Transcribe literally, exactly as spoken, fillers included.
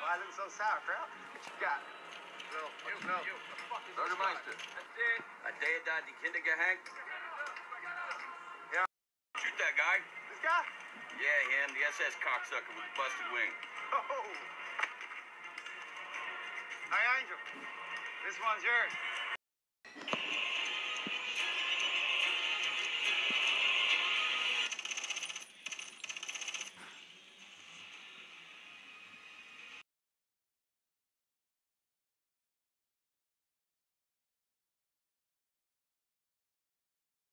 Why is it so sauerkraut? What you got? So, you know. What the fuck is Bürgermeister. That's it. A day da die Kinder gehängt? Yeah. Shoot that guy. This guy? Yeah, him, the S S cocksucker with the busted wing. Oh. Hey, Angel. This one's yours.